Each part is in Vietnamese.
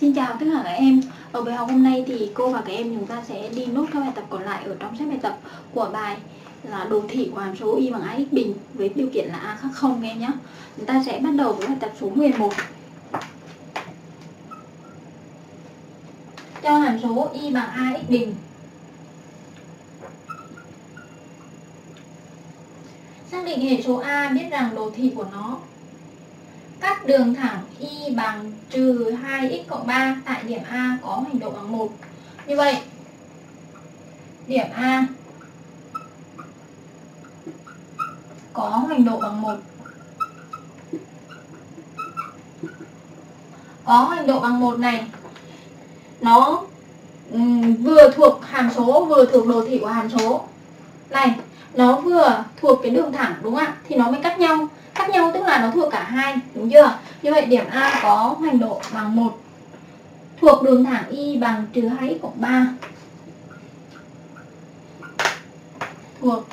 Xin chào tất cả các em. Ở bài học hôm nay thì cô và các em chúng ta sẽ đi nốt các bài tập còn lại ở trong sách bài tập của bài là đồ thị của hàm số y bằng ax bình với điều kiện là a khác 0 các em nhé. Chúng ta sẽ bắt đầu với bài tập số 11. Cho hàm số y bằng ax bình. Xác định hệ số a, biết rằng đồ thị của nó cắt đường thẳng y bằng trừ 2x cộng 3 tại điểm A có hoành độ bằng 1. Như vậy, điểm A có hoành độ bằng 1. Có hoành độ bằng 1 này, nó vừa thuộc hàm số, vừa thuộc đồ thị của hàm số. Này, nó vừa thuộc cái đường thẳng đúng không ạ? Thì nó mới cắt nhau. Cắt nhau tức là nó thuộc cả hai, đúng chưa? Như vậy điểm A có hoành độ bằng 1 thuộc đường thẳng y bằng trừ 2x cộng 3. Thuộc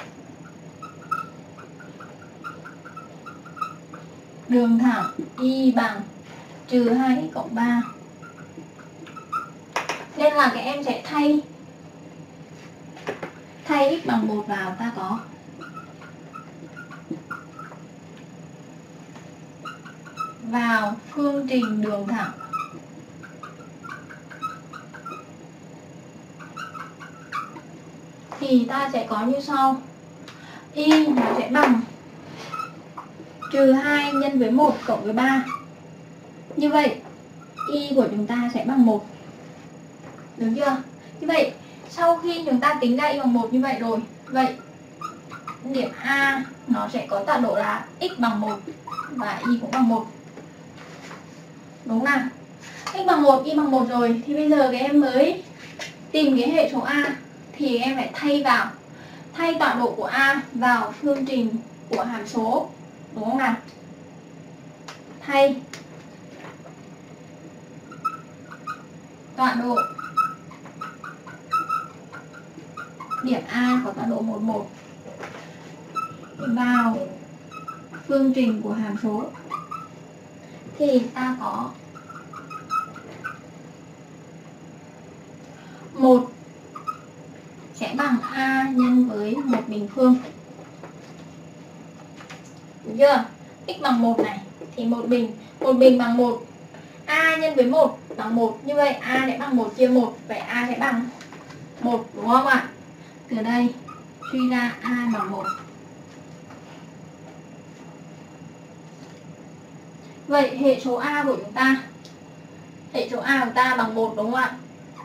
đường thẳng y bằng trừ 2x cộng 3. Nên là các em sẽ thay x bằng 1 vào, ta có vào phương trình đường thẳng thì ta sẽ có như sau. Y nó sẽ bằng trừ 2 nhân với 1 cộng với 3. Như vậy y của chúng ta sẽ bằng 1. Đúng chưa? Như vậy sau khi chúng ta tính ra y bằng 1 như vậy rồi, vậy điểm A nó sẽ có tọa độ là x bằng 1 và y cũng bằng 1. Đúng nào? X bằng 1, y bằng 1 rồi thì bây giờ các em mới tìm cái hệ số A thì em phải thay tọa độ của A vào phương trình của hàm số. Đúng không nào? Thay tọa độ điểm A có tọa độ 11 vào phương trình của hàm số thì ta có 1 sẽ bằng A nhân với 1 bình phương. Đúng chưa? X bằng 1 này thì 1 bình bằng 1. A nhân với 1 bằng 1. Như vậy A sẽ bằng 1 chia 1. Vậy A sẽ bằng 1, đúng không ạ? Từ đây suy ra A bằng 1. Vậy hệ số A của chúng ta bằng 1 đúng không ạ?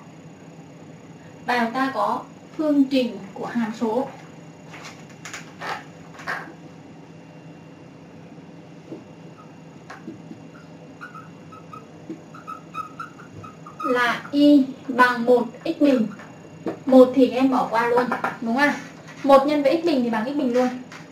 Và chúng ta có phương trình của hàm số là y bằng 1 x bình. 1 thì em bỏ qua luôn, đúng không? 1 nhân với x bình thì bằng x bình luôn.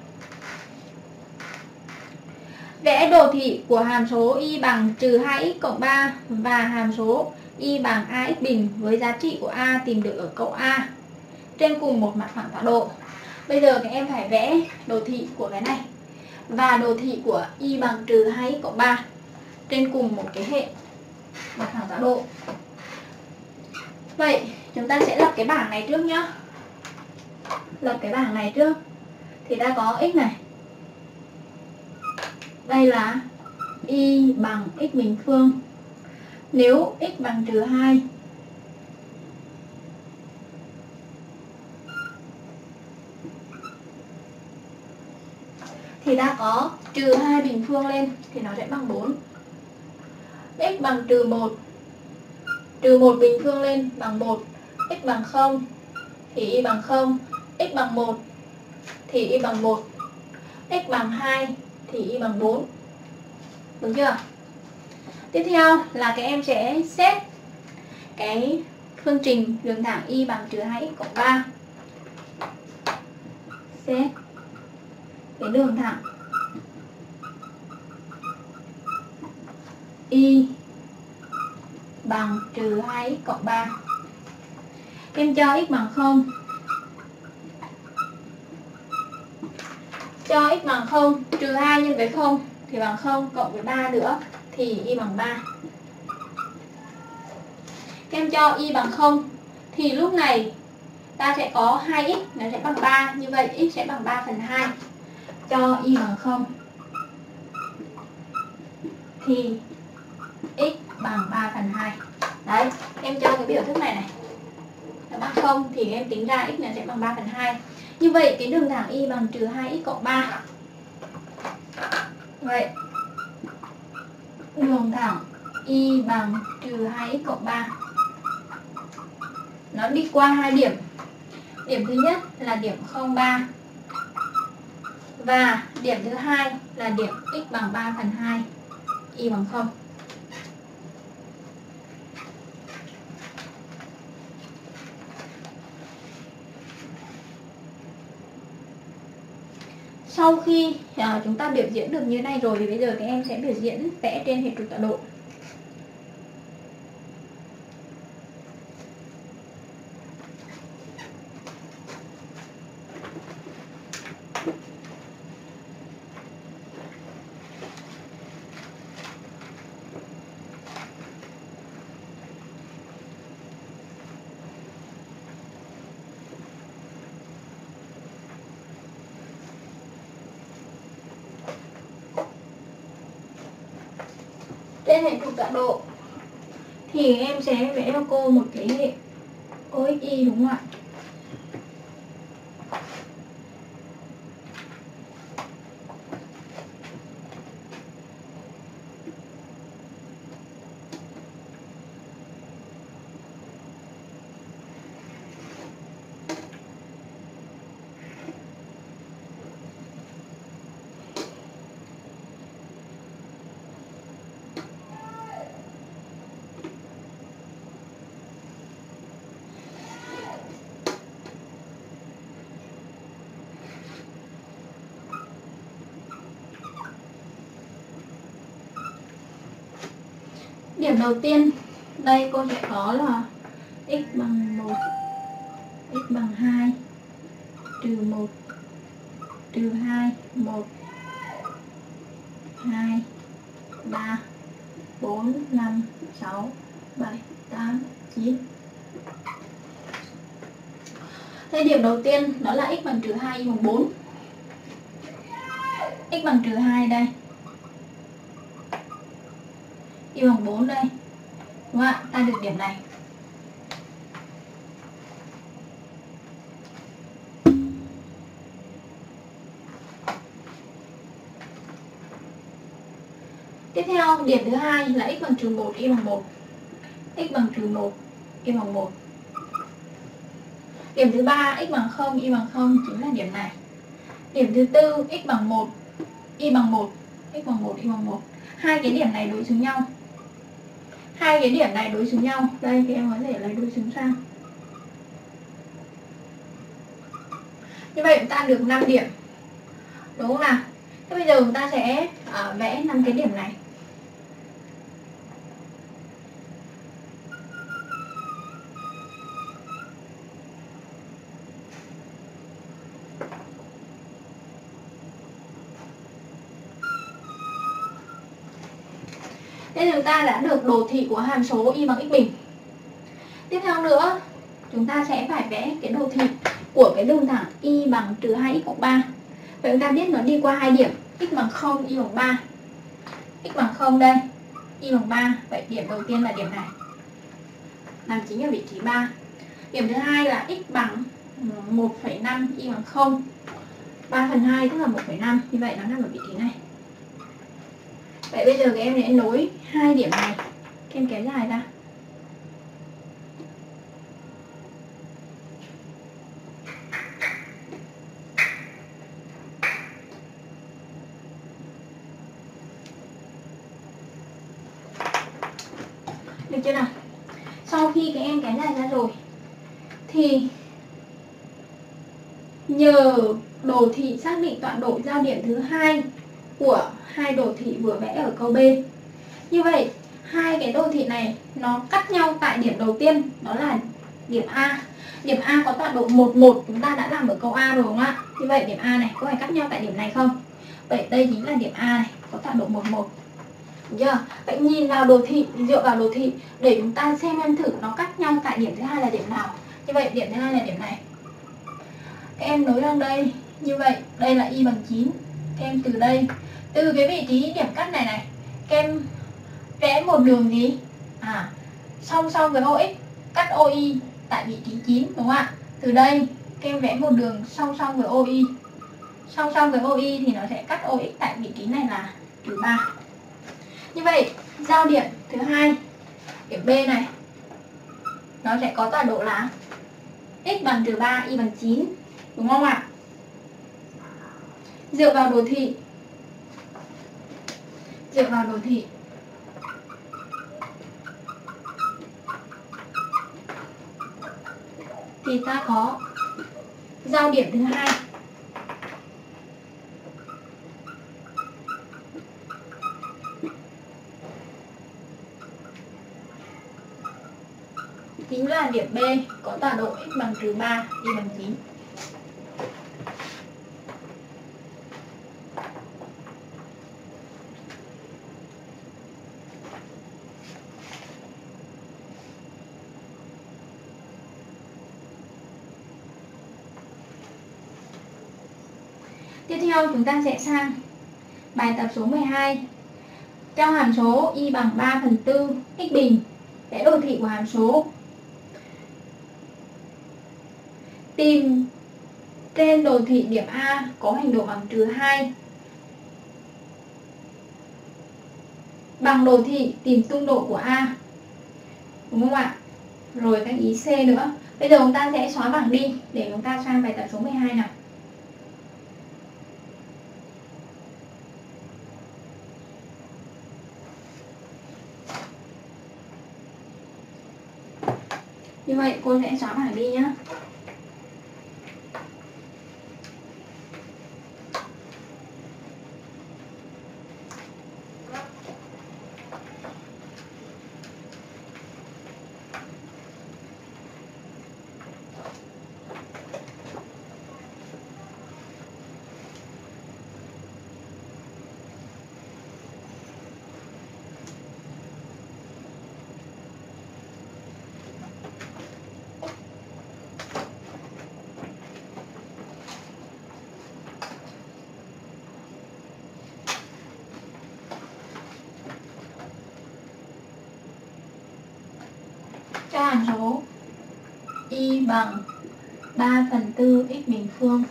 Vẽ đồ thị của hàm số y bằng trừ 2x cộng 3 và hàm số y bằng ax bình với giá trị của A tìm được ở câu A trên cùng một mặt phẳng tọa độ. Bây giờ các em phải vẽ đồ thị của cái này và đồ thị của y bằng trừ 2x cộng 3 trên cùng một cái hệ mặt phẳng tọa độ. Vậy chúng ta sẽ lập cái bảng này trước nhá. Lập cái bảng này trước thì ta có x này. Đây là y bằng x bình phương. Nếu x bằng trừ 2 thì ta có trừ 2 bình phương lên thì nó sẽ bằng 4. X bằng trừ 1. Trừ 1 bình phương lên bằng 1. X bằng 0 thì y bằng 0. X bằng 1 thì y bằng 1. X bằng 2 thì y bằng 4. Đúng chưa? Tiếp theo là các em sẽ xét cái phương trình đường thẳng y bằng trừ 2x cộng 3. Xét cái đường thẳng y bằng trừ 2x cộng 3. Em cho x bằng 0. Cho x bằng 0, trừ 2 nhân với 0 thì bằng 0 cộng với 3 nữa thì y bằng 3. Các em cho y bằng 0 thì lúc này ta sẽ có 2x nó sẽ bằng 3, như vậy x sẽ bằng 3/2. Cho y bằng 0 thì x bằng 3/2. Đấy, em cho cái biểu thức này này nó bằng 0 thì em tính ra x này sẽ bằng 3/2. Như vậy cái đường thẳng y bằng trừ 2x cộng 3. Vậy đường thẳng y bằng trừ 2x cộng 3 nó đi qua hai điểm. Điểm thứ nhất là điểm 0,3 và điểm thứ hai là điểm x bằng 3/2, y bằng 0. Sau khi chúng ta biểu diễn được như thế này rồi thì bây giờ các em sẽ biểu diễn vẽ trên hệ trục tọa độ. Trên hệ trục tọa độ thì em sẽ vẽ cho cô một cái hệ OXY đúng không ạ? Điểm đầu tiên đây cô sẽ có là x bằng 1, x bằng 2, trừ 1, trừ 2, 1, 2, 3, 4, 5, 6, 7, 8, 9. Thế điểm đầu tiên đó là x bằng trừ 2, y bằng 4. X bằng trừ 2 đây, y bằng 4 đây, đúng không ạ? Ta được điểm này. Tiếp theo điểm thứ hai là x bằng trừ 1, y bằng 1. X bằng trừ 1, y bằng 1. Điểm thứ ba x bằng 0, y bằng 0 chính là điểm này. Điểm thứ tư x bằng 1, y bằng 1. X bằng 1, y bằng 1. Hai cái điểm này đối xứng nhau. Hai cái điểm này đối xứng nhau. Đây thì em có thể lấy đối xứng sang. Như vậy chúng ta được 5 điểm. Đúng không nào? Thế bây giờ chúng ta sẽ vẽ 5 cái điểm này. Thế chúng ta đã được đồ thị của hàm số y bằng x bình. Tiếp theo nữa, chúng ta sẽ phải vẽ cái đồ thị của cái đường thẳng y bằng trừ 2x cộng 3. Vậy chúng ta biết nó đi qua hai điểm, x bằng 0, y bằng 3. X bằng 0 đây, y bằng 3. Vậy điểm đầu tiên là điểm này, nằm chính ở vị trí 3. Điểm thứ hai là x bằng 1,5, y bằng 0. 3/2 tức là 1,5. Như vậy nó nằm ở vị trí này. Vậy bây giờ các em sẽ nối hai điểm này, các em kéo dài ra. Được chưa nào? Sau khi các em kéo dài ra rồi thì nhờ đồ thị xác định tọa độ giao điểm thứ hai của hai đồ thị vừa vẽ ở câu B. Như vậy hai cái đồ thị này nó cắt nhau tại điểm đầu tiên, đó là điểm A. Điểm A có tọa độ 1, 1, chúng ta đã làm ở câu A rồi đúng không ạ? Như vậy điểm A này có phải cắt nhau tại điểm này không? Vậy đây chính là điểm A này, có tọa độ 1, 1. Được chưa? Vậy nhìn vào đồ thị, dựa vào đồ thị để chúng ta xem thử nó cách nhau tại điểm thứ hai là điểm nào. Như vậy điểm thứ hai là điểm này. Các em nối sang đây. Như vậy đây là y bằng 9. Các em từ đây, từ cái vị trí điểm cắt này này, các em vẽ một đường gì? Song song với OX, cắt OY tại vị trí 9, đúng không ạ? Từ đây các em vẽ một đường song song với OY. Song song với OY thì nó sẽ cắt OX tại vị trí này là trừ 3. Như vậy giao điểm thứ hai, điểm B này, nó sẽ có tọa độ là x bằng trừ 3, y bằng 9, đúng không ạ? Dựa vào đồ thị, thì ta có giao điểm thứ hai. Chính là điểm B có tọa độ x bằng trừ 3, y bằng 9. Tiếp theo chúng ta sẽ sang bài tập số 12. Cho hàm số y bằng 3/4 x bình, vẽ đồ thị của hàm số. Tìm trên đồ thị điểm A có hành độ bằng trừ 2. Bằng đồ thị tìm tung độ của A, đúng không ạ? Rồi các ý C nữa. Bây giờ chúng ta sẽ xóa bảng đi để chúng ta sang bài tập số 12 nào. Như vậy cô sẽ xóa bảng đi nhé. Cho hàm số y bằng 3/4 x bình phương.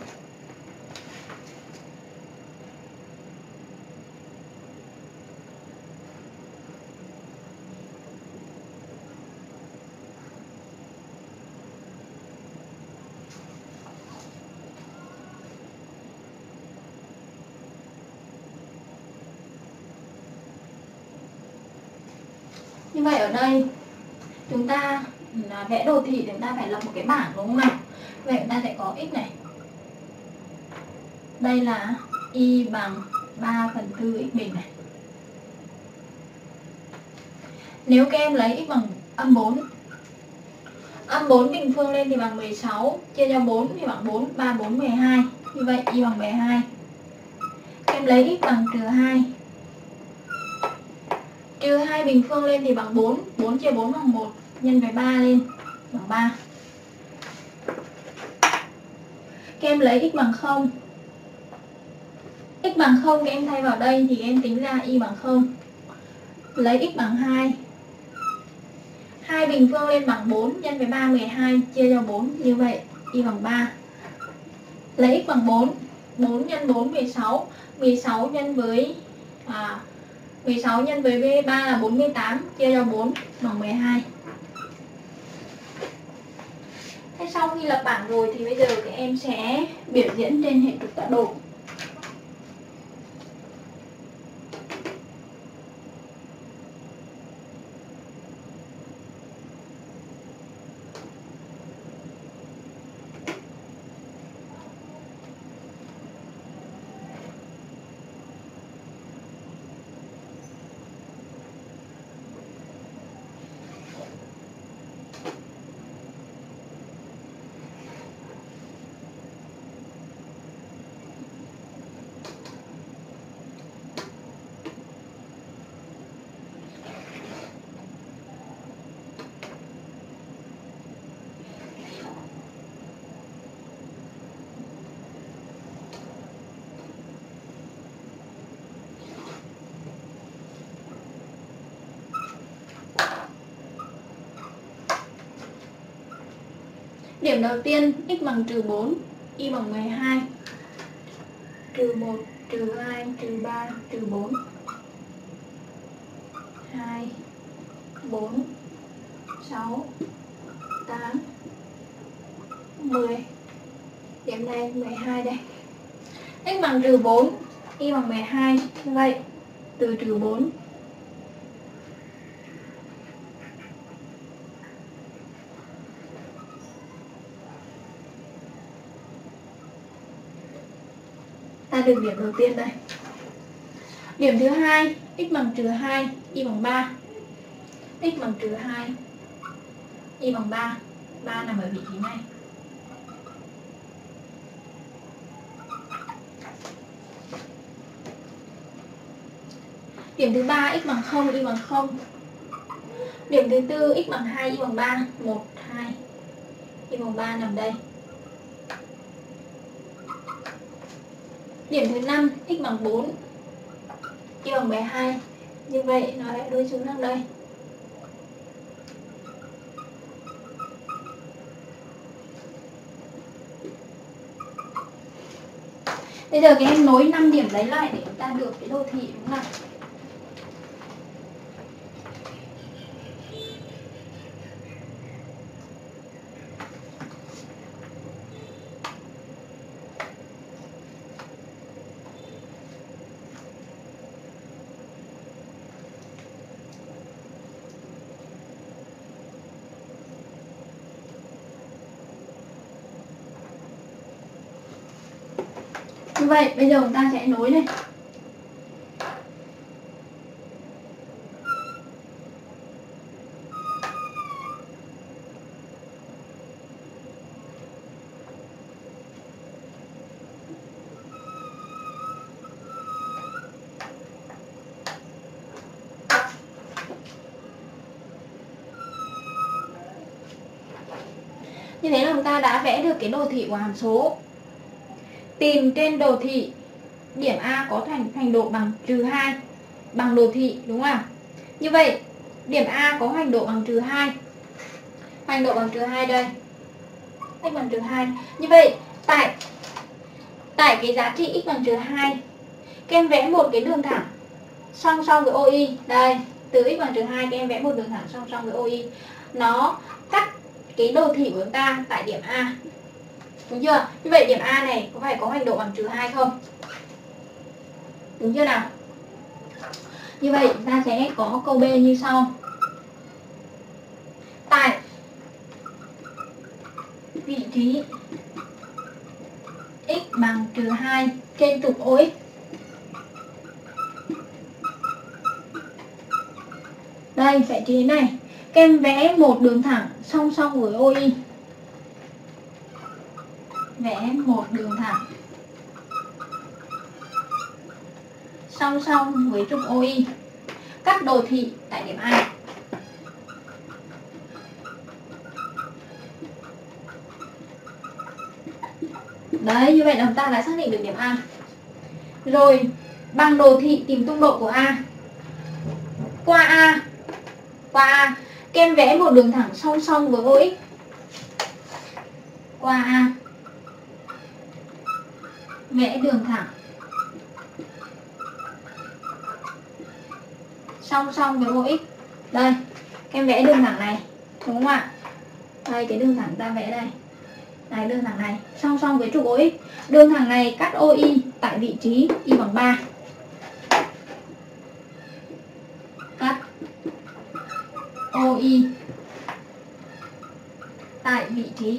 Như vậy ở đây chúng ta vẽ đồ thị, chúng ta phải lập một cái bảng, đúng không nào? Vậy chúng ta sẽ có x này. Đây là y bằng 3/4 x bình này. Nếu các em lấy x bằng âm 4, âm 4 bình phương lên thì bằng 16, chia cho 4 thì bằng 4, 3, 4, 12. Như vậy y bằng 12. Các em lấy x bằng trừ 2. Trừ 2 bình phương lên thì bằng 4, 4 chia 4 bằng 1, nhân với 3 lên bằng 3. Các em lấy x bằng 0. X bằng 0 các em thay vào đây thì các em tính ra y bằng 0. Lấy x bằng 2. 2 bình phương lên bằng 4, nhân với 3, 12, chia cho 4, như vậy y bằng 3. Lấy x bằng 4. 4 nhân 4, 16. 16 nhân với 3 là 48, chia cho 4 bằng 12. Thế sau khi lập bảng rồi thì bây giờ các em sẽ biểu diễn trên hệ trục tọa độ. Điểm đầu tiên x bằng trừ 4, y bằng 12. Trừ 1, trừ 2, trừ 3, trừ 4. 2, 4, 6, 8, 10. Điểm này 12 đây. X bằng trừ 4, y bằng 12. Như vậy từ trừ 4 ta được điểm đầu tiên đây. Điểm thứ hai, x bằng trừ 2, y bằng 3. X bằng trừ 2, y bằng 3. 3 nằm ở vị trí này. Điểm thứ ba, x bằng 0, y bằng 0. Điểm thứ tư, x bằng 2, y bằng 3. 1, 2, y bằng 3 nằm đây. Điểm thứ 5, x bằng 4, y bằng 12. Như vậy nó lại đối xứng sang đây. Bây giờ các em nối 5 điểm đấy lại để chúng ta được cái đồ thị đúng không nào? Như vậy bây giờ chúng ta sẽ nối này. Như thế là chúng ta đã vẽ được cái đồ thị của hàm số. Tìm trên đồ thị điểm A có hoành độ bằng trừ 2 bằng đồ thị đúng không? Như vậy điểm A có hoành độ bằng trừ 2. Hoành độ bằng trừ 2 đây. X bằng trừ 2. Như vậy tại cái giá trị x bằng trừ 2, các em vẽ một cái đường thẳng song song với OI. Đây, từ x bằng trừ 2 các em vẽ một đường thẳng song song với OI. Nó cắt cái đồ thị của chúng ta tại điểm A. Đúng chưa? Như vậy điểm A này có phải có hoành độ bằng trừ 2 không? Đúng chưa nào? Như vậy chúng ta sẽ có câu B như sau. Tại vị trí x bằng trừ 2 trên trục OX, đây vị trí này, các em vẽ một đường thẳng song song với OI. Vẽ một đường thẳng song song với trục OI, cắt đồ thị tại điểm A. Đấy, như vậy là chúng ta đã xác định được điểm A. Rồi, bằng đồ thị tìm tung độ của A. Qua A, các em vẽ một đường thẳng song song với OX. Qua A, vẽ đường thẳng song song với OX. Đây, các em vẽ đường thẳng này, đúng không ạ? Đây, cái đường thẳng ta vẽ đây. Đây, đường thẳng này song song với trục OX. Đường thẳng này cắt OI tại vị trí y bằng 3. Cắt OI tại vị trí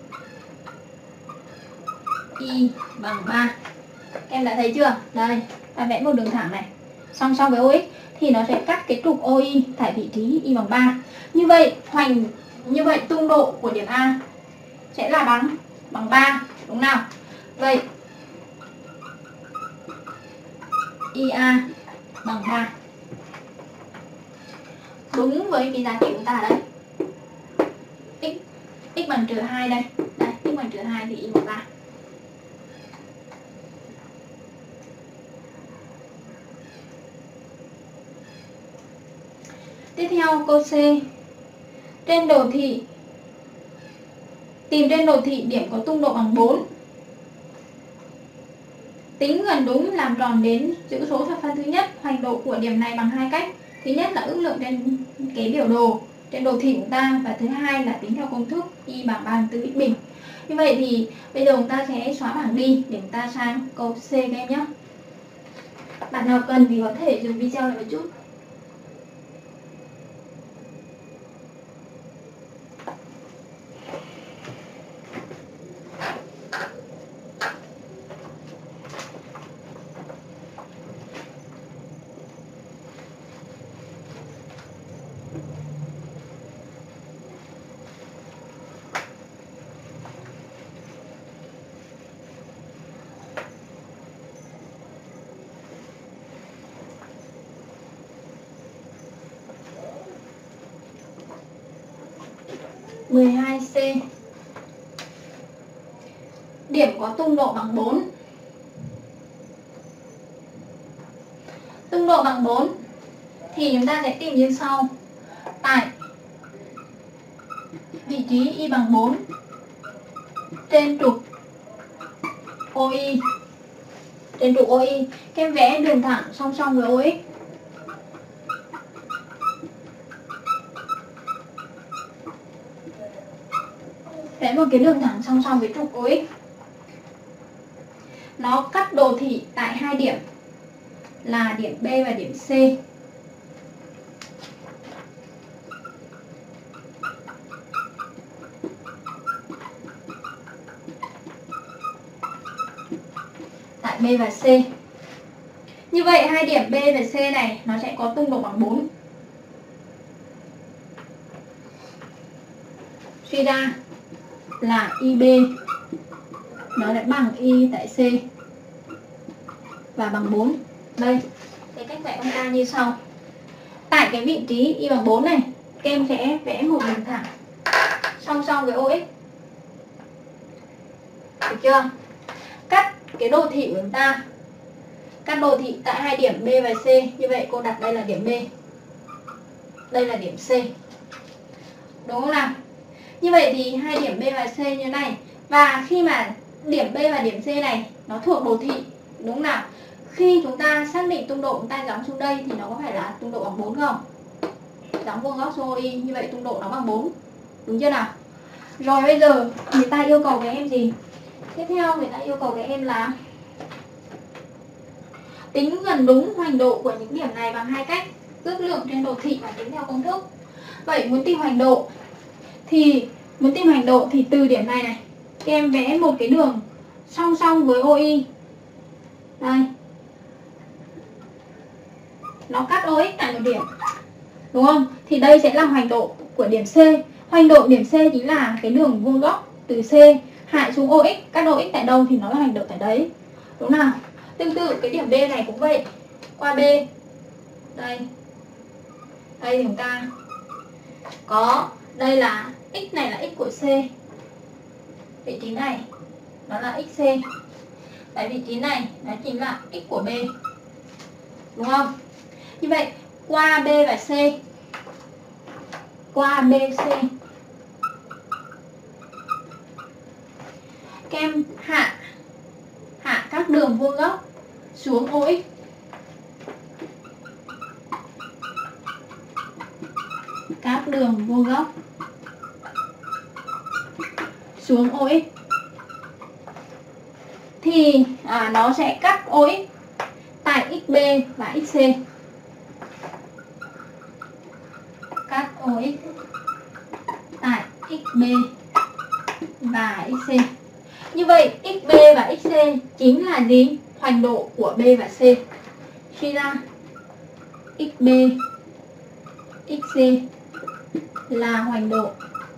y bằng 3. Em đã thấy chưa? Đây, ta vẽ một đường thẳng này song song với OX thì nó sẽ cắt cái trục OI tại vị trí y bằng 3. Như vậy tung độ của điểm A sẽ là bằng 3, đúng nào? Vậy IA bằng 3. Đúng với cái giá trị của chúng ta đấy. X bằng trừ 2 đây. Đây, x bằng trừ 2 thì y bằng 3. Tiếp theo câu C. Trên đồ thị Tìm trên đồ thị điểm có tung độ bằng 4. Tính gần đúng làm tròn đến chữ số thập phân thứ nhất. Hoành độ của điểm này bằng hai cách. Thứ nhất là ước lượng trên cái biểu đồ trên đồ thị của chúng ta, và thứ hai là tính theo công thức y bằng 3/4 x bình. Như vậy thì bây giờ chúng ta sẽ xóa bảng đi để chúng ta sang câu C các em nhé. Bạn nào cần thì có thể dừng video lại một chút. C. Điểm có tung độ bằng 4. Tung độ bằng 4 thì chúng ta sẽ tìm như sau. Tại vị trí y bằng 4 trên trục OI. Trên trục OI, các em vẽ đường thẳng song song với OX. Vẽ một cái đường thẳng song song với trục OX. Nó cắt đồ thị tại hai điểm là điểm B và điểm C. Tại B và C. Như vậy hai điểm B và C này nó sẽ có tung độ bằng 4. Suy ra là IB nó sẽ bằng Y tại C và bằng 4. Đây, cái cách vẽ con ta như sau. Tại cái vị trí Y bằng 4 này, các em sẽ vẽ một đường thẳng song song với OX. Được chưa? Cắt cái đồ thị của chúng ta. Cắt đồ thị tại hai điểm B và C. Như vậy cô đặt đây là điểm B, đây là điểm C. Đúng không nào? Như vậy thì hai điểm B và C như thế này. Và khi mà điểm B và điểm C này nó thuộc đồ thị, đúng không nào? Khi chúng ta xác định tung độ chúng ta gióng xuống đây thì nó có phải là tung độ bằng 4 không? Gióng vuông góc xuống OI, như vậy tung độ nó bằng 4. Đúng chưa nào? Rồi bây giờ người ta yêu cầu các em gì? Tiếp theo người ta yêu cầu các em là tính gần đúng hoành độ của những điểm này bằng hai cách. Ước lượng trên đồ thị và tính theo công thức. Vậy muốn tìm hoành độ thì từ điểm này này các em vẽ một cái đường song song với OI. Đây, nó cắt OX tại một điểm, đúng không? Thì đây sẽ là hoành độ của điểm C. Hoành độ điểm C chính là cái đường vuông góc từ C hại xuống OX, cắt OX tại đâu thì nó là hoành độ tại đấy, đúng nào? Tương tự cái điểm B này cũng vậy. Qua B, đây thì chúng ta có, đây là x này là x của C, vị trí này nó là xC, tại vị trí này nó chính là x của B, đúng không? Như vậy qua B và C, qua BC, các em hạ các đường vuông góc xuống OX. Các đường vuông góc xuống OX thì nó sẽ cắt OX tại XB và XC. Cắt OX tại XB và XC. Như vậy XB và XC chính là gì? Hoành độ của B và C. Suy ra XB, XC là hoành độ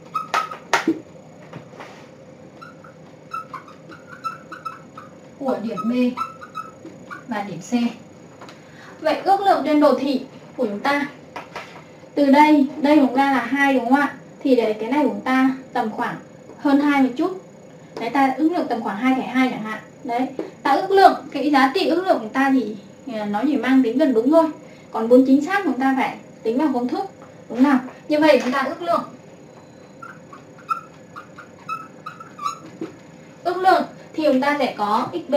của điểm B và điểm C. Vậy ước lượng trên đồ thị của chúng ta, từ đây chúng ta là 2, đúng không ạ? Thì để cái này của chúng ta tầm khoảng hơn 2 một chút. Đấy, ta ước lượng tầm khoảng 2,2 chẳng hạn. Đấy, ta ước lượng, cái giá trị ước lượng của ta thì nó chỉ mang tính gần đúng thôi. Còn muốn chính xác chúng ta phải tính vào công thức, đúng nào? Như vậy chúng ta ước lượng ước lượng thì chúng ta sẽ có xb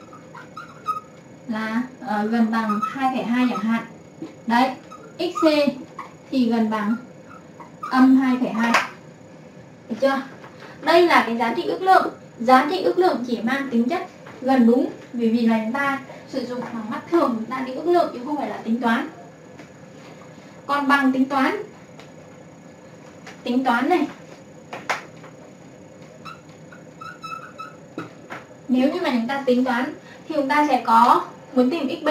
là gần bằng 2,2 chẳng hạn. Đấy, xc thì gần bằng âm 2,2. Được chưa? Đây là cái giá trị ước lượng. Giá trị ước lượng chỉ mang tính chất gần đúng, vì là chúng ta sử dụng bằng mắt thường, chúng ta đi ước lượng chứ không phải là tính toán. Còn bằng tính toán này, nếu như mà chúng ta tính toán thì chúng ta sẽ có muốn tìm xb,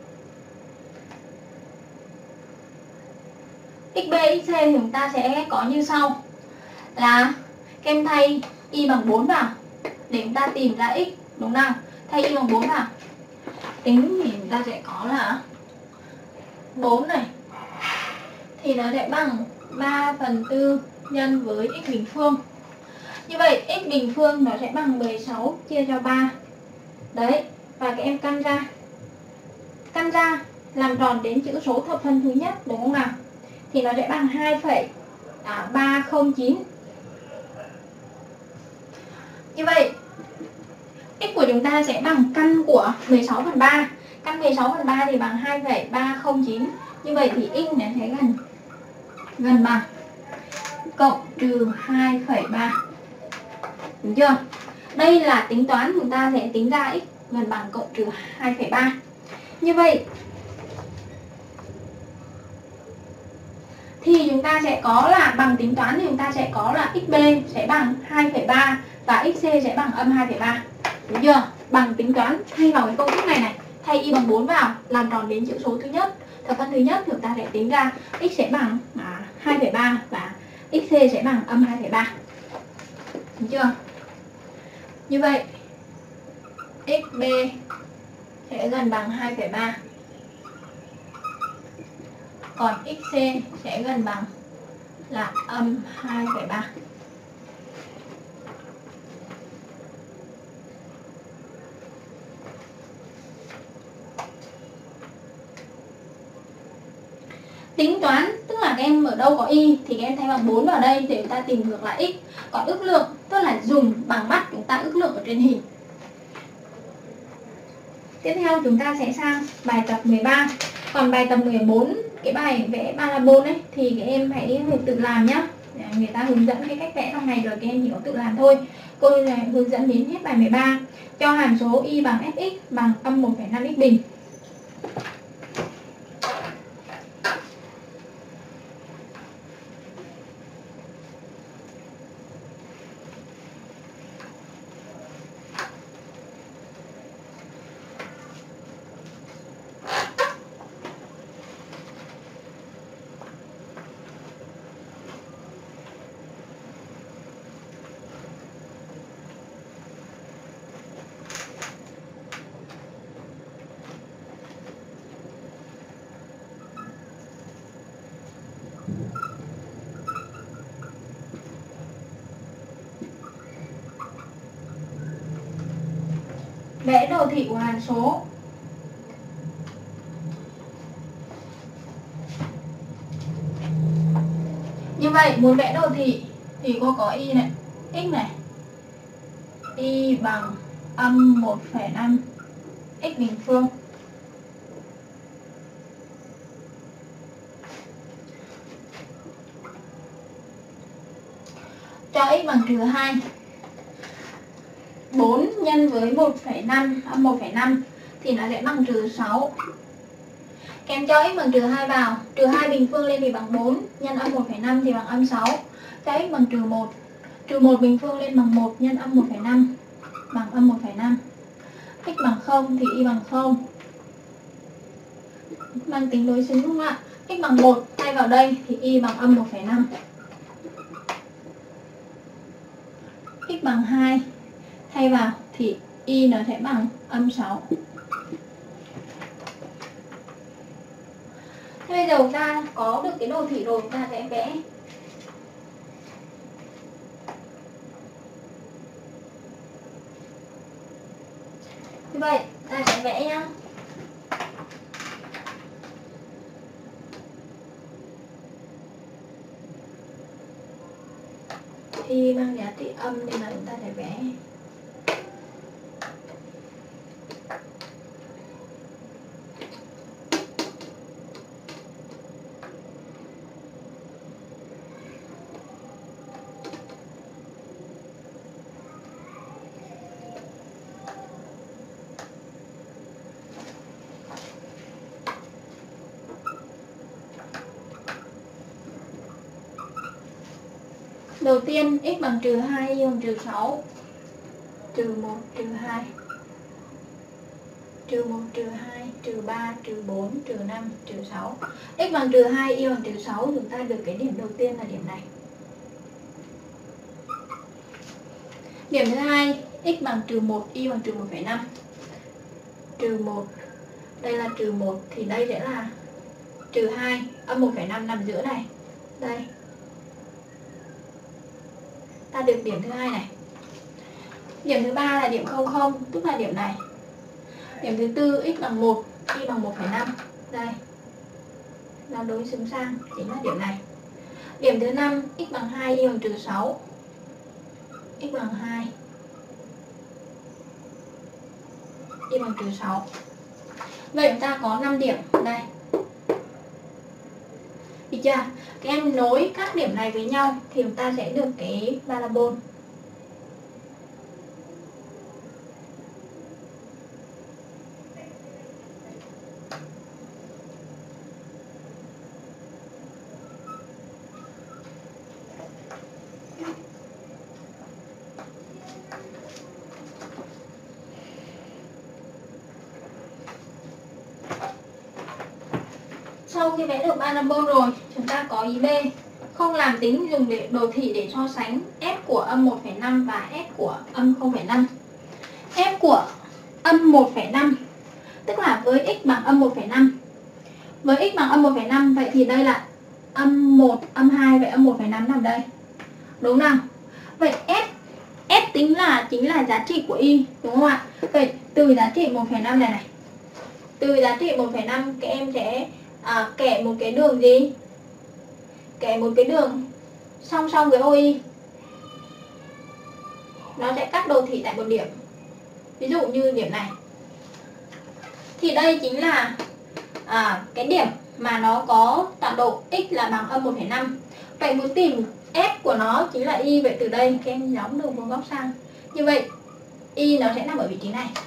xc thì chúng ta sẽ có như sau là kem thay y bằng 4 vào để chúng ta tìm ra x, đúng không? Thay y bằng 4 vào, tính thì chúng ta sẽ có là 4 này thì nó sẽ bằng 3/4 nhân với x bình phương. Như vậy x bình phương nó sẽ bằng 16 chia cho 3. Đấy, và các em căn ra làm tròn đến chữ số thập phân thứ nhất, đúng không nào? Thì nó sẽ bằng 2,309. Như vậy x của chúng ta sẽ bằng căn của 16/3. Căn 16/3 thì bằng 2,309. Như vậy thì x này sẽ gần bằng cộng trừ 2,3. Đúng chưa? Đây là tính toán, chúng ta sẽ tính ra x gần bằng cộng trừ 2,3. Như vậy thì chúng ta sẽ có là bằng tính toán thì chúng ta sẽ có là xb sẽ bằng 2,3 và xc sẽ bằng âm 2,3. Đúng chưa? Bằng tính toán thay vào cái công thức này, thay y bằng 4 vào, làm tròn đến chữ số thứ nhất, thập phân thứ nhất thì chúng ta sẽ tính ra x sẽ bằng 2,3 và xc sẽ bằng âm 2,3. Đúng chưa? Như vậy xb sẽ gần bằng 2,3. Còn xc sẽ gần bằng là âm 2,3. Tính toán tức là các em ở đâu có y thì các em thay bằng 4 vào đây để chúng ta tìm ngược lại x. Còn ước lượng tức là dùng bằng mắt chúng ta ước lượng ở trên hình. Tiếp theo chúng ta sẽ sang bài tập 13. Còn bài tập 14, cái bài vẽ parabol ấy thì các em hãy tự làm nhá. Người ta hướng dẫn cái cách vẽ trong này rồi các em chỉ có tự làm thôi. Cô hướng dẫn đến hết bài 13. Cho hàm số y bằng fx bằng âm 1,5 x bình. Vẽ đồ thị của hàm số. Như vậy muốn vẽ đồ thị thì cô có y này, x này, y bằng âm 1,5 x bình phương. Cho x bằng trừ 2. 4 nhân với 1,5 âm 1,5 thì nó sẽ bằng trừ 6. Kèm cho x bằng trừ 2 vào, trừ 2 bình phương lên thì bằng 4, nhân âm 1,5 thì bằng âm 6. Cho x bằng trừ 1, trừ 1 bình phương lên bằng 1, nhân âm 1,5 bằng âm 1,5. X bằng 0 thì y bằng 0. Mang tính đối xứng đúng không ạ? X bằng 1 thay vào đây thì y bằng âm 1,5. X bằng 2 thay vào thì y nó sẽ bằng âm 6. Thế bây giờ chúng ta có được cái đồ thị rồi, chúng ta sẽ vẽ. Như vậy ta sẽ vẽ nhá. Y mang giá trị âm nên là chúng ta sẽ vẽ Đầu tiên x bằng trừ 2, y bằng trừ 6. Trừ 1, trừ 2. Trừ 1, trừ 2, trừ 3, trừ 4, trừ 5, trừ 6. X bằng trừ 2, y bằng trừ 6. Chúng ta được cái điểm đầu tiên là điểm này. Điểm thứ hai, x bằng trừ 1, y bằng trừ 1,5. Trừ 1, đây là trừ 1 thì đây sẽ là trừ 2, âm 1,5 nằm giữa này. Đây. Ta được điểm thứ hai này. Điểm thứ ba là điểm 00, tức là điểm này. Điểm thứ tư, x bằng 1, y bằng 1,5. Đây. Là đối xứng sang chính là điểm này. Điểm thứ 5, x bằng 2, y bằng trừ 6. X bằng 2, y bằng trừ 6. Vậy chúng ta có 5 điểm đây. Được chưa? Các em nối các điểm này với nhau thì chúng ta sẽ được cái parabol. Sau khi vẽ được parabol rồi, chúng ta có ý B. Không làm tính dùng để đồ thị để so sánh f của âm 1,5 và f của âm 0,5. F của âm 1,5 tức là với x bằng âm 1,5. Với x bằng âm 1,5 vậy thì đây là âm 1, âm 2, vậy âm 1,5 nằm đây. Đúng không? Vậy f tính là chính là giá trị của y, đúng không ạ? Vậy từ giá trị 1,5 này. Từ giá trị 1,5 các em sẽ kẻ một cái đường gì? Kẻ một cái đường song song với OI. Nó sẽ cắt đồ thị tại một điểm. Ví dụ như điểm này. Thì đây chính là cái điểm mà nó có tọa độ x là bằng âm 1,5. Vậy muốn tìm f của nó chính là y. Vậy từ đây các em nhóm đường vuông góc sang. Như vậy y nó sẽ nằm ở vị trí này.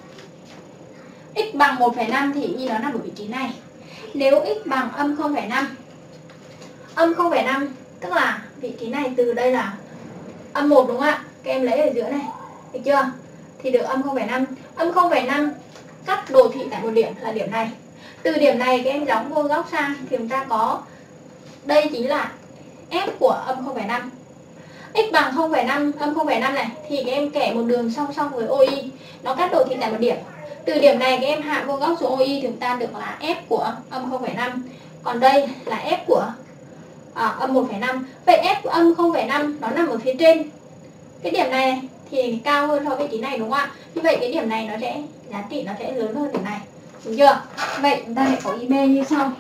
X bằng 1,5 thì y nó nằm ở vị trí này. Nếu x bằng âm 0,5, âm 0,5 tức là vị trí này, từ đây là âm 1 đúng không ạ? Các em lấy ở giữa này, được chưa? Thì được âm 0,5. Âm 0,5 cắt đồ thị tại một điểm là điểm này. Từ điểm này các em đóng vuông góc sang thì chúng ta có, đây chính là f của âm 0,5. X bằng 0,5, âm 0,5 này thì các em kẻ một đường song song với OI, nó cắt đồ thị tại một điểm. Từ điểm này các em hạ vuông góc xuống OI thì chúng ta được là f của âm 0,5. Còn đây là f của âm 1,5. Vậy f của âm 0,5 nó nằm ở phía trên cái điểm này thì cao hơn so với vị trí này, đúng không ạ? Như vậy cái điểm này nó sẽ, giá trị nó sẽ lớn hơn điểm này, đúng chưa? Vậy chúng ta sẽ có IB như sau.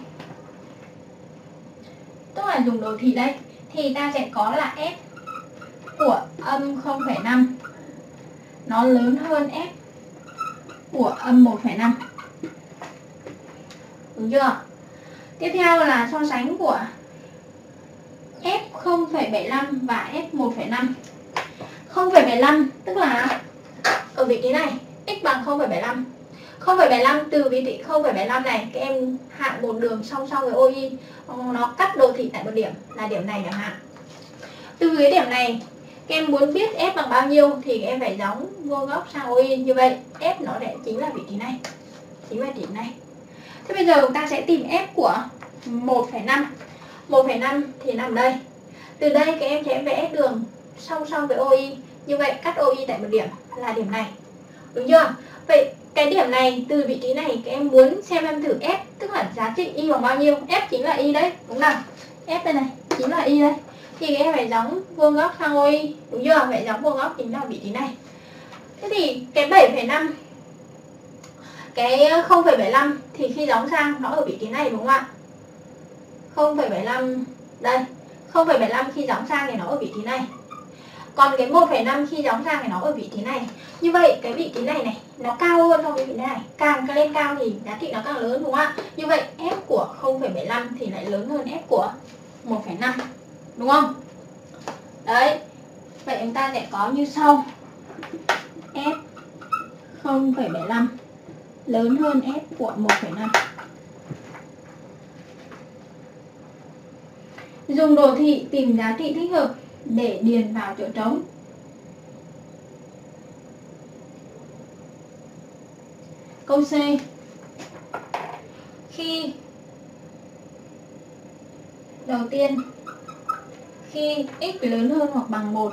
Tức là dùng đồ thị đây thì ta sẽ có là f của âm 0,5 nó lớn hơn f của âm 1,5. Đúng chưa? Tiếp theo là so sánh của f 0,75 và f 1,5. 0,75 tức là ở vị trí này, x bằng 0,75. 0,75 từ vị trí 0,75 này các em hạ một đường song song với OI, nó cắt đồ thị tại một điểm là điểm này chẳng hạn. Từ cái điểm này các em muốn biết f bằng bao nhiêu thì các em phải gióng vuông góc sang OI, như vậy f nó sẽ chính là vị trí này, chính là điểm này. Thế bây giờ chúng ta sẽ tìm f của 1,5. 1,5 thì nằm đây. Từ đây các em sẽ vẽ đường song song với OI, như vậy cắt OI tại một điểm là điểm này, đúng chưa? Vậy cái điểm này, từ vị trí này các em muốn xem thử f, tức là giá trị y bằng bao nhiêu. F chính là y đấy, đúng không? F đây này chính là y đây. Thì các em phải gióng vuông góc sang OI, đúng chưa? Vậy gióng vuông góc chính là vị trí này. Thế thì cái 7,5, cái 0,75 thì khi gióng sang nó ở vị trí này, đúng không ạ? 0,75 đây, 0,75 khi gióng sang thì nó ở vị trí này. Còn cái 1,5 khi gióng sang thì nó ở vị trí này. Như vậy cái vị trí này này nó cao hơn so với vị trí này. Càng lên cao thì giá trị nó càng lớn, đúng không ạ? Như vậy f của 0,75 thì lại lớn hơn f của 1,5, đúng không? Đấy. Vậy chúng ta sẽ có như sau. F 0,75 lớn hơn f của 1,5. Dùng đồ thị tìm giá trị thích hợp. để điền vào chỗ trống. Câu C. Khi đầu tiên, khi x lớn hơn hoặc bằng 1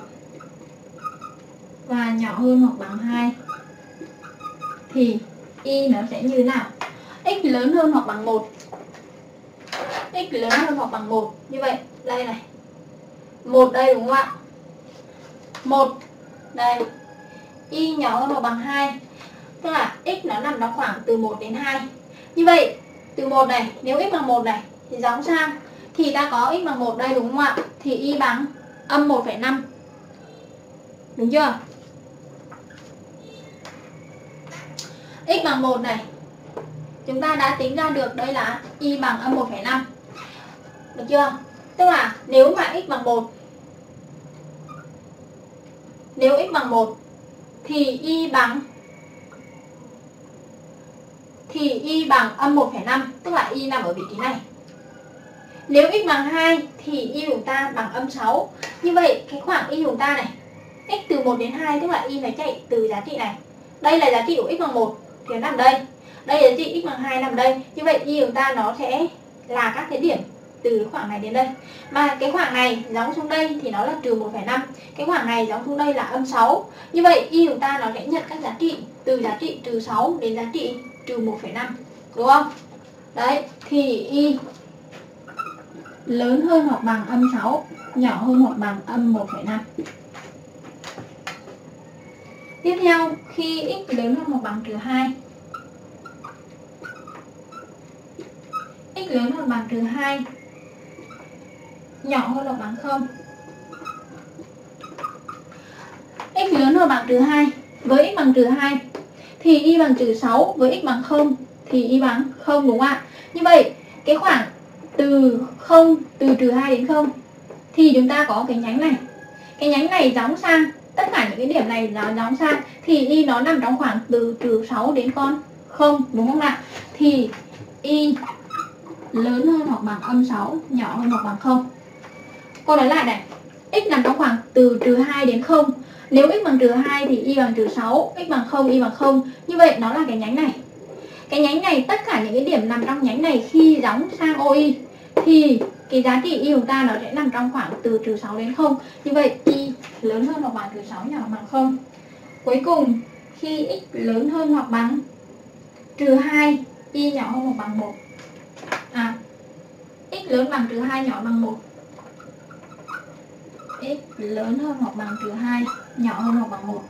và nhỏ hơn hoặc bằng 2 thì y nó sẽ như thế nào? X lớn hơn hoặc bằng 1. X lớn hơn hoặc bằng 1. Như vậy, đây này. 1 đây đúng không ạ? 1 đây. Y nhỏ hơn hoặc bằng 2. Tức là x nó nằm trong khoảng từ 1 đến 2. Như vậy, từ 1 này, nếu x bằng 1 này thì gióng sang thì ta có x bằng 1 đây đúng không ạ? Thì y bằng âm 1,5. Đúng chưa? X bằng 1 này, chúng ta đã tính ra được đây là y bằng âm 1,5. Được chưa? Tức là nếu mà x bằng 1, nếu x bằng 1 thì y bằng âm 1,5, tức là y nằm ở vị trí này. Nếu x bằng 2 thì y của ta bằng âm 6. Như vậy cái khoảng y của ta này, x từ 1 đến 2 tức là y phải chạy từ giá trị này. Đây là giá trị của x bằng 1 thì nó nằm đây. Đây là giá trị x bằng 2 nằm đây. Như vậy y của ta nó sẽ là các cái điểm từ cái khoảng này đến đây. Mà cái khoảng này gióng xuống đây thì nó là trừ 1,5. Cái khoảng này gióng xuống đây là âm 6. Như vậy y của ta nó sẽ nhận các giá trị từ giá trị trừ 6 đến giá trị trừ 1,5. Đúng không? Đấy, thì y lớn hơn hoặc bằng âm 6, nhỏ hơn hoặc bằng âm 1,5. Tiếp theo, khi x lớn hơn hoặc bằng trừ 2, x lớn hơn bằng trừ 2, nhỏ hơn hoặc bằng 0. X lớn hơn bằng trừ 2 với x bằng trừ 2 thì y bằng trừ 6, với x bằng 0 thì y bằng 0 đúng không ạ? Như vậy, cái khoảng từ trừ 2 đến 0 thì chúng ta có cái nhánh này. Cái nhánh này gióng sang, tất cả những cái điểm này nó gióng sang thì y nó nằm trong khoảng từ trừ 6 đến con 0 đúng không ạ? Thì y lớn hơn hoặc bằng âm 6, nhỏ hơn hoặc bằng 0. Cô nói lại này, x nằm trong khoảng từ trừ 2 đến 0. Nếu x bằng trừ 2 thì y bằng trừ 6, x bằng 0, y bằng 0. Như vậy nó là cái nhánh này. Cái nhánh này, tất cả những cái điểm nằm trong nhánh này khi gióng sang OI thì cái giá trị y của ta nó sẽ nằm trong khoảng từ trừ 6 đến 0. Như vậy y lớn hơn hoặc bằng trừ 6, nhỏ hơn bằng 0. Cuối cùng, khi x lớn hơn hoặc bằng trừ 2, y nhỏ hơn hoặc bằng 1. X lớn bằng trừ 2, nhỏ bằng 1. X lớn hơn hoặc bằng trừ 2, nhỏ hơn hoặc bằng 1.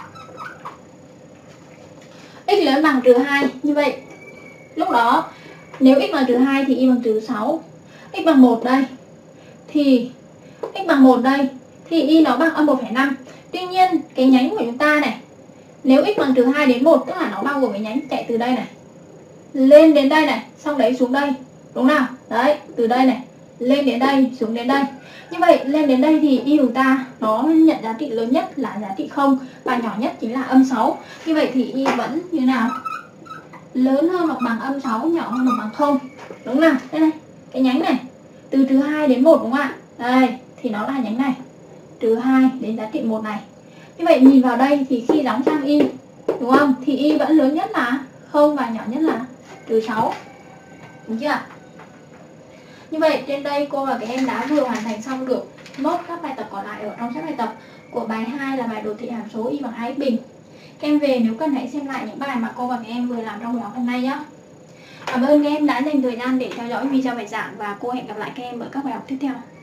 X lớn bằng trừ 2. Như vậy, lúc đó, nếu x bằng trừ 2 thì y bằng trừ 6. X bằng 1 đây. Thì x bằng 1 đây. Thì y nó bằng âm 1,5. Tuy nhiên, cái nhánh của chúng ta này, nếu x bằng trừ 2 đến 1, tức là nó bao gồm cái nhánh chạy từ đây này, lên đến đây này, xong đấy xuống đây. Đúng nào? Đấy, từ đây này, lên đến đây, xuống đến đây. Như vậy, lên đến đây thì y của ta nó nhận giá trị lớn nhất là giá trị 0 và nhỏ nhất chính là âm 6. Như vậy thì y vẫn như nào? Lớn hơn hoặc bằng âm 6, nhỏ hơn hoặc bằng 0. Đúng nào? Đây này, cái nhánh này, từ trừ 2 đến 1 đúng không ạ? Đây, thì nó là nhánh này, trừ 2 đến giá trị 1 này. Như vậy nhìn vào đây thì khi đóng sang y, đúng không? Thì y vẫn lớn nhất là 0 và nhỏ nhất là trừ 6. Đúng chưa ạ? Như vậy trên đây cô và các em đã vừa hoàn thành xong được nốt các bài tập còn lại ở trong sách bài tập của bài 2 là bài đồ thị hàm số y bằng 2x bình. Các em về nếu cần hãy xem lại những bài mà cô và các em vừa làm trong nhóm hôm nay nhé. Cảm ơn các em đã dành thời gian để theo dõi video bài giảng và cô hẹn gặp lại các em ở các bài học tiếp theo.